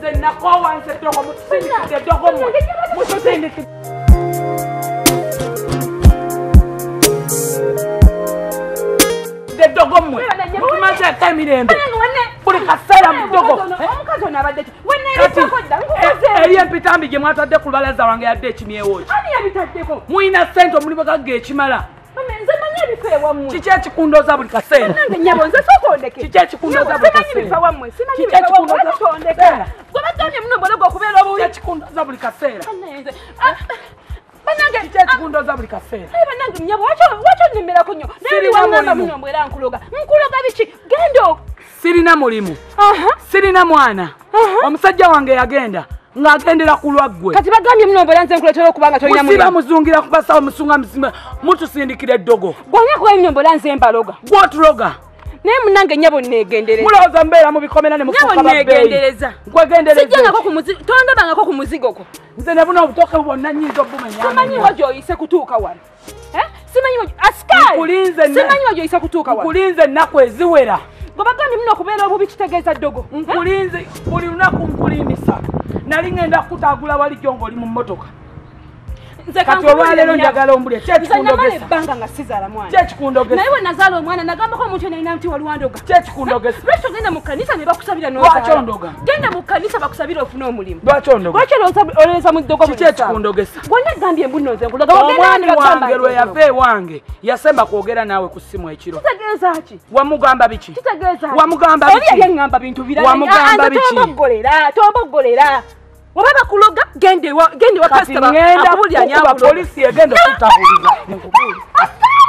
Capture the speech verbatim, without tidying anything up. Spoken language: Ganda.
nze nakoowa nze ddogo mutusindikidde ddogo mmwe mutusindikidde ddogo mmwe mutumaze eka emirembe buli kaseera mu ddogo eri empitambi gye mwatadde ku lubalaza wange yadde ekimyewo ki muyina ssente omulimu gagga ekimala kiki ekikundooza buli kaseera kiki ekikundooza buli kaseera buli kaseera Banange chekundooza buli kaseera. Banange nyabo wacho wacho nimerako nnyo. Nali wangamba muno mbwera nkuloga. Nkuloga bichi gendo. Sirina mulimu. Aha. Sirina mwana. Omusajja wange yagenda ng'agendera ku lwaggwe. Kati bagambye muno mbwera nze nkuletera okubanga tolina mulimu. Musiba muzungira kubasawo musunga muzima mutusindikira eddogo. Gwanya kwa nnyo mbwera nze mbaloga. Gw'otuloga. Naye munange nyabo negendereza. Mulowooza mbeera mu bikomera ne mufuuka babbeeyi. Nyabo negendereza. Nkwegendereza. Sijjangako ku muzigo. Tondabangako ku muzigo gwo. Nze ne buno obutoke bwonna nnyinza obumenya. Simanyi wagyoyise kutuuka wano. Eh? Simanyi wagyo askari. Nkulinze simanyi wagyoyise kutuuka wano. Nkulinze ennaku eziwera. Gobagambye muno okubeera obubi kitegeeza ddogo. Nkulinze buli lunaku nkulimbisa. Nali ngenda kutaagula wali gyo ng'oli mu mmotoka. Kati olwaleero njagala ombulye kyekikundogesa. Banga nga sizaala mwana. Kyekikundogesa. Naye we nazaala omwana nagambako omuntu nalina nti waliwandoga. Kyekikundogesa. Lwaki ogenda mu kkanisa ne bakusabira n'ozaala. Lwaki ondoga? Genda mu kkanisa bakusabira ofune omulimu. Lwaki ondoga? Lwaki olowooza mu ddogo buli kyekikundogesa. Gwonna gambye embuno nze nkulaga. Omwami wange lwe yava ewange yasemba kwogera naawe ku ssimu ekiro. Kitegeeza ki? Wamugamba biki? Kitegeeza ki? Wamugamba biki? Oli yaŋŋamba bintu birala. Wamugamba biki? Tombogolera, tombogolera. Wababa kuloga gende wa gende wa customer akubulya nyawo polisi egenda kutabuliza.